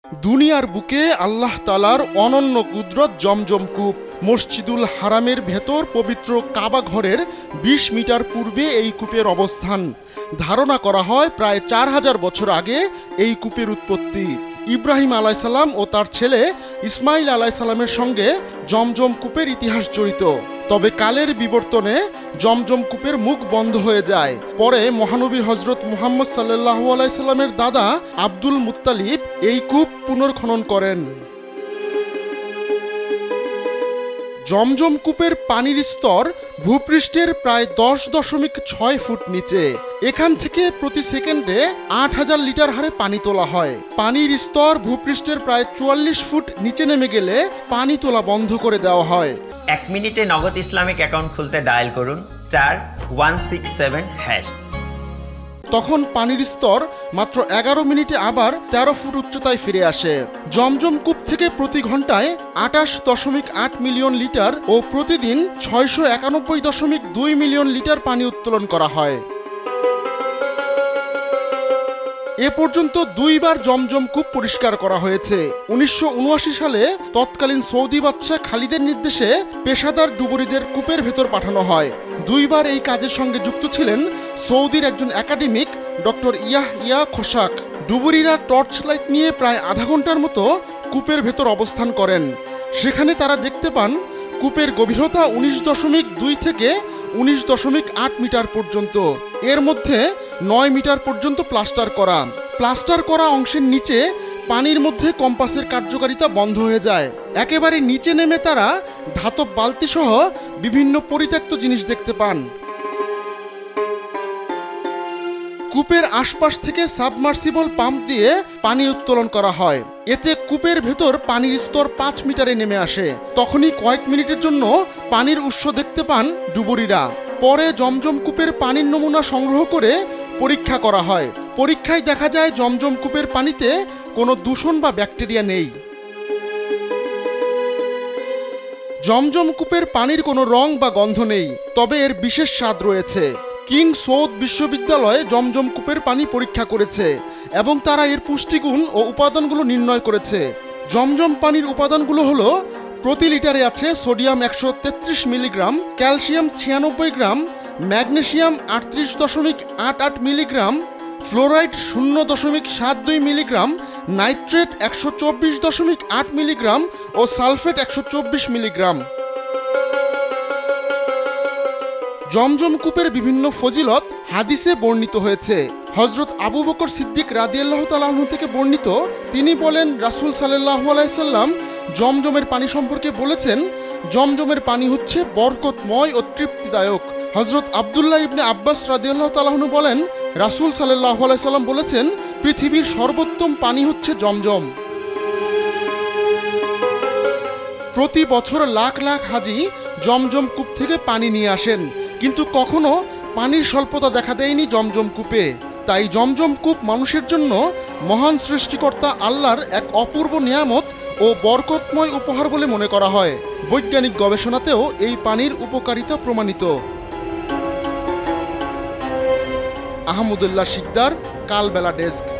দুনিয়ার বুকে আল্লাহ তাআলার অনন্য কুদরত জমজম কূপ। মসজিদুল হারামের ভেতর পবিত্র কাবা ঘরের ২০ মিটার পূর্বে এই কূপের অবস্থান। ধারণা করা হয় প্রায় ৪,০০০ বছর আগে এই কূপের উৎপত্তি। ইব্রাহিম আলাইসাল্লাম ও তার ছেলে ইসমাইল আলাইসাল্লামের সঙ্গে জমজম কূপের ইতিহাস জড়িত। তবে কালের বিবর্তনে জমজম কূপের মুখ বন্ধ হয়ে যায়। পরে মহানবী হজরত মুহাম্মদ সাল্লাল্লাহু আলাইহি সাল্লামের দাদা আব্দুল মুত্তালিব এই কূপ পুনর্খনন করেন। জমজম কূপের পানির স্তর ভূপৃষ্ঠের প্রায় 10.6 ফুট নিচে। এখান থেকে প্রতি সেকেন্ডে ৮,০০০ লিটার হারে পানি তোলা হয়। পানির স্তর ভূপৃষ্ঠের প্রায় ৪৪ ফুট নিচে নেমে গেলে পানি তোলা বন্ধ করে দেওয়া হয়। ১ মিনিটে নগদ ইসলামিক অ্যাকাউন্ট খুলতে ডায়াল করুন *167#। তখন পানির স্তর মাত্র ১১ মিনিটে আবার ১৩ ফুট উচ্চতায় ফিরে আসে। জমজম কূপ থেকে প্রতি ঘন্টায় ২৮.৮ মিলিয়ন লিটার ও প্রতিদিন ৬৯১.২ মিলিয়ন লিটার পানি উত্তোলন করা হয়। এ পর্যন্ত ২ বার জমজম কূপ পরিষ্কার করা হয়েছে। ১৯৭৯ সালে তৎকালীন সৌদি বাদশাহ খালিদের নির্দেশে পেশাদার ডুবুরিদের কূপের ভেতর পাঠানো হয়। ২ বার এই কাজের সঙ্গে যুক্ত ছিলেন সৌদির একজন একাডেমিক ডক্টর ইয়াহইয়া খোসাক। ডুবুরিরা টর্চ লাইট নিয়ে প্রায় আধা ঘন্টার মতো কূপের ভেতর অবস্থান করেন। সেখানে তারা দেখতে পান কূপের গভীরতা ১৯.২ থেকে ১৯.৮ মিটার পর্যন্ত। এর মধ্যে ৯ মিটার পর্যন্ত প্লাস্টার করা অংশের নিচে পানির মধ্যে কম্পাসের কার্যকারিতা বন্ধ হয়ে যায়। একেবারে নিচে নেমে তারা ধাতব বালতি সহ বিভিন্ন পরিত্যক্ত জিনিস দেখতে পান। কূপের আশপাশ থেকে সাবমার্সিবল পাম্প দিয়ে পানি উত্তোলন করা হয়। এতে কূপের ভেতর পানির স্তর ৫ মিটারে নেমে আসে। তখনই কয়েক মিনিটের জন্য পানির উৎস দেখতে পান ডুবুরিরা। পরে জমজম কূপের পানির নমুনা সংগ্রহ করে পরীক্ষা করা হয়। পরীক্ষায় দেখা যায় জমজম কূপের পানিতে কোনো দূষণ বা ব্যাকটেরিয়া নেই। জমজম কূপের পানির কোনো রং বা গন্ধ নেই, তবে এর বিশেষ স্বাদ রয়েছে। কিং সৌদ বিশ্ববিদ্যালয়ে জমজম কূপের পানি পরীক্ষা করেছে এবং তারা এর পুষ্টিগুণ ও উপাদানগুলো নির্ণয় করেছে। জমজম পানির উপাদানগুলো হলো: প্রতি লিটারে আছে sodium ১৩৩ milligram, calcium ৯৬ gram, magnesium ৩৮.৮৮ মিলিগ্রাম, ফ্লোরাইড ০.৭২ মিলিগ্রাম, নাইট্রেট ১২৪.৮ মিলিগ্রাম ও সালফেট ১২৪ মিলিগ্রাম। জমজম কূপের বিভিন্ন ফজিলত হাদিসে বর্ণিত হয়েছে। হযরত আবু বকর সিদ্দিক রাদিয়াল্লাহু তাআলা আনহু থেকে বর্ণিত, তিনি বলেন, রাসূল সাল্লাল্লাহু আলাইহি সাল্লাম জমজমের পানি সম্পর্কে বলেছেন, জমজমের পানি হচ্ছে বরকতময় ও তৃপ্তিদায়ক। হযরত আব্দুল্লাহ ইবনে আব্বাস রাদিয়াল্লাহু তাআলা আনহু বলেন, রাসূল সাল্লাল্লাহু আলাইহি সাল্লাম বলেছেন, পৃথিবীর সর্বোত্তম পানি হচ্ছে জমজম। প্রতি বছর লাখ লাখ হাজি জমজম কূপ থেকে পানি নিয়ে আসেন, কিন্তু কখনো পানির স্বল্পতা দেখা দেয়নি জমজম কূপে। তাই জমজম কূপ মানুষের জন্য মহান সৃষ্টিকর্তা আল্লাহর এক অপূর্ব নিয়ামত ও বরকতময় উপহার বলে মনে করা হয়। বৈজ্ঞানিক গবেষণাতেও এই পানির উপকারিতা প্রমাণিত। আহমদুল্লাহ শিকদার, কালবেলা ডেস্ক।